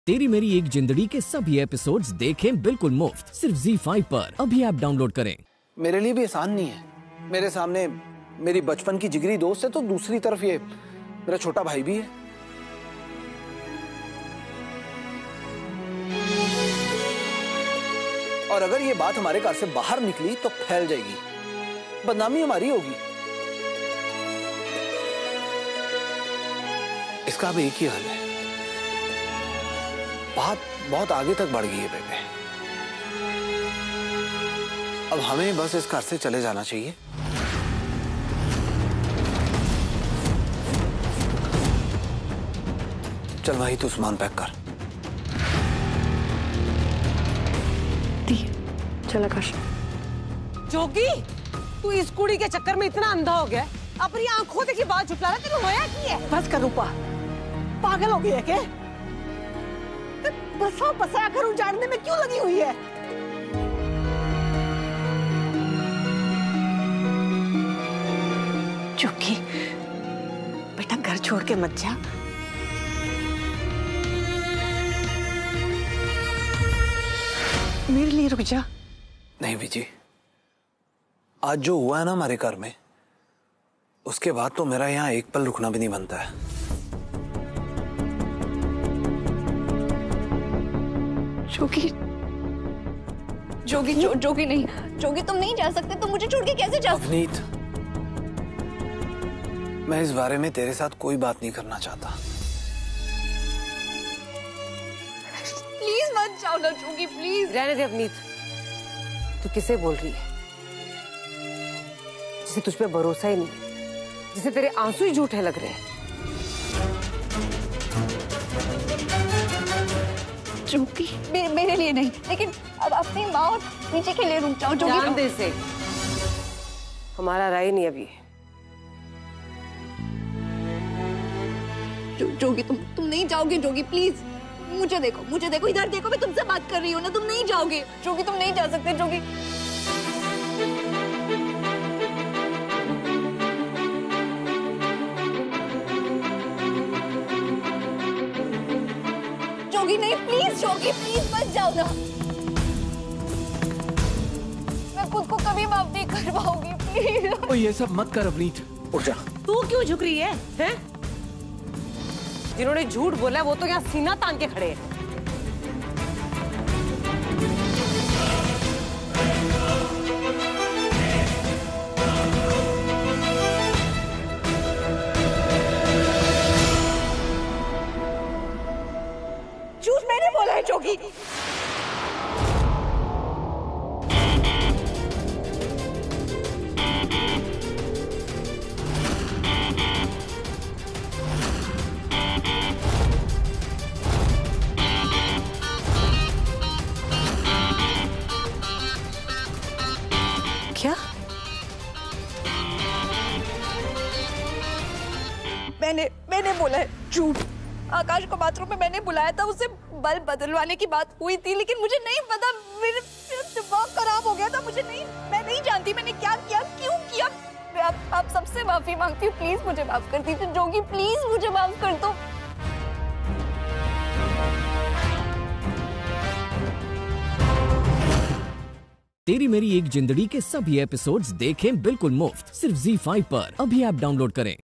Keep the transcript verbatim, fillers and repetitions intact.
तेरी मेरी एक जिंदगी के सभी एपिसोड्स देखें बिल्कुल मुफ्त सिर्फ ज़ी फाइव पर। अभी ऐप डाउनलोड करें। मेरे लिए भी आसान नहीं है। मेरे सामने मेरी बचपन की जिगरी दोस्त है तो दूसरी तरफ ये मेरा छोटा भाई भी है। और अगर ये बात हमारे घर से बाहर निकली तो फैल जाएगी, बदनामी हमारी होगी। इसका अब एक ही हल है। बात बहुत आगे तक बढ़ गई है बेबे। अब हमें बस इस घर से चले जाना चाहिए। चल भाई, तू सामान पैक कर। चल आकाश। जोगी, तू इस कुड़ी के चक्कर में इतना अंधा हो गया, अपनी आंखों देखी बात झुटला रहा, तेरे होया की है? बस कर रूपा, पागल हो गई है क्या? बसा बसाया घर उजाड़ने में क्यों लगी हुई है? जोगी बेटा, घर छोड़ के मत जा। मेरे लिए रुक जा। नहीं विजी, आज जो हुआ है ना हमारे घर में, उसके बाद तो मेरा यहाँ एक पल रुकना भी नहीं बनता है। जोगी जोगी जो, जोगी नहीं, जोगी तुम नहीं जा सकते। तुम मुझे छोड़ के कैसे जा सकते? अवनीत, मैं इस बारे में तेरे साथ कोई बात नहीं करना चाहता। प्लीज मत जाओ ना जोगी, प्लीज। रहने दे अवनीत, तू किसे बोल रही है? जिसे तुझ पे भरोसा ही नहीं, जिसे तेरे आंसू ही झूठे लग रहे हैं। जोगी मे, मेरे लिए नहीं, लेकिन अब अपनी माँ और नीचे के लिए रुक जाओ जोगी। ध्यान दे से, हमारा राय नहीं अभी। जो, जोगी तुम तुम नहीं जाओगे जोगी, प्लीज मुझे देखो, मुझे देखो, इधर देखो, मैं तुमसे बात कर रही हूँ ना। तुम नहीं जाओगे जोगी, तुम नहीं जा सकते जोगी। जोगी नहीं, प्लीज जोगी, प्लीज मत जाओ ना। मैं खुद को कभी माफ नहीं कर पाऊंगी, प्लीज। ओ ये सब मत कर अवनीत, उठ जा। तू क्यों झुक रही है, हैं? जिन्होंने झूठ बोला है वो तो यहाँ सीना तान के खड़े हैं। झूठ मैंने बोला है जोगी। क्या? मैंने मैंने बोला है झूठ। आकाश को बाथरूम में मैंने बुलाया था, उससे बल्ब बदलवाने की बात हुई थी, लेकिन मुझे नहीं पता, मेरे दिमाग खराब हो गया था। मुझे नहीं, मैं नहीं जानती मैंने क्या किया, क्यों किया। मैं आप, आप सबसे माफी मांगती हूँ, प्लीज मुझे माफ कर दीजिए जोगी, प्लीज मुझे माफ कर दो। तेरी मेरी एक जिंदगी के सभी एपिसोड्स देखें बिल्कुल मुफ्त सिर्फ ज़ी फाइव पर। अभी ऐप डाउनलोड करें।